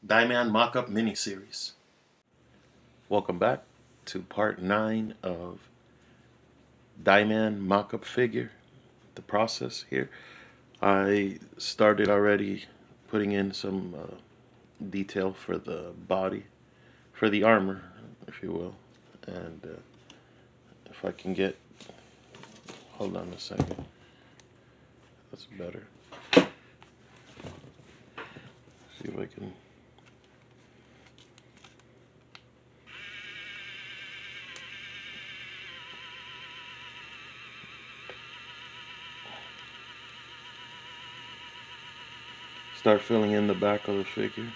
Dieman mockup miniseries. Welcome back to part 9 of Dieman mockup figure. The process here. I started already putting in some detail for the body, for the armor, if you will. And if I can get, hold on a second. That's better. See if I can. Start filling in the back of the figure.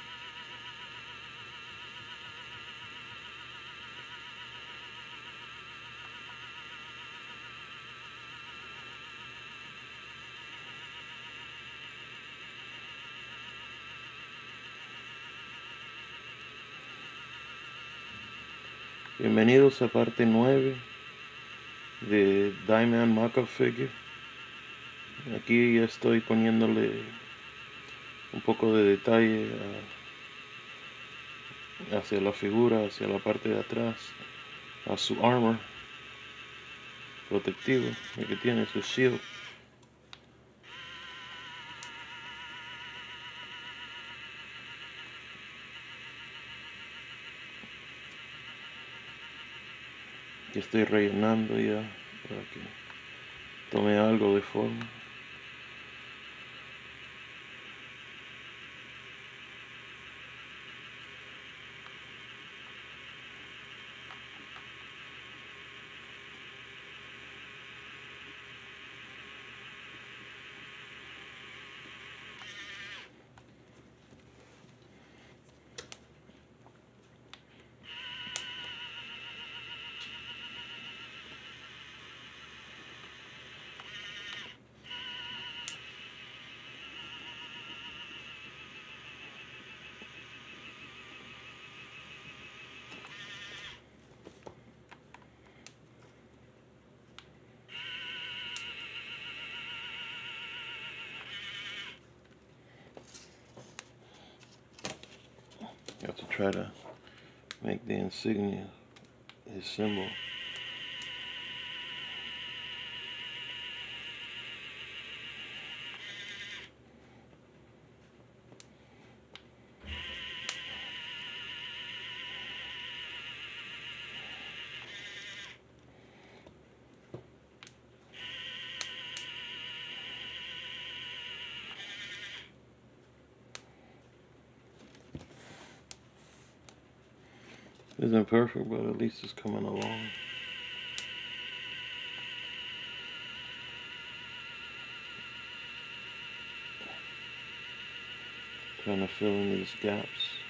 Bienvenidos a parte 9 de Dieman mockup figure. Aquí ya estoy poniéndole un poco de detalle hacia la figura, hacia la parte de atrás, a su armor protectivo, el que tiene su shield. Y estoy rellenando ya para que tome algo de forma. You have to try to make the insignia his symbol. Isn't perfect, but at least it's coming along. Trying to fill in these gaps.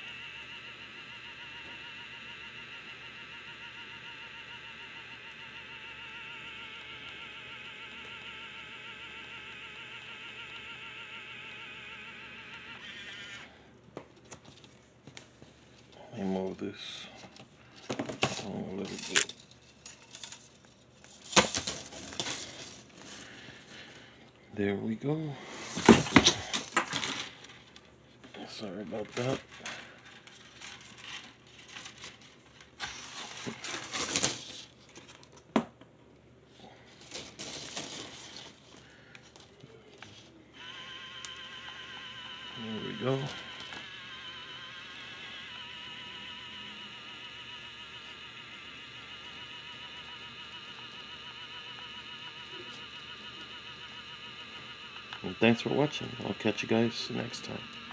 Let me move this a little bit. There we go. Sorry about that. There we go. And thanks for watching. I'll catch you guys next time.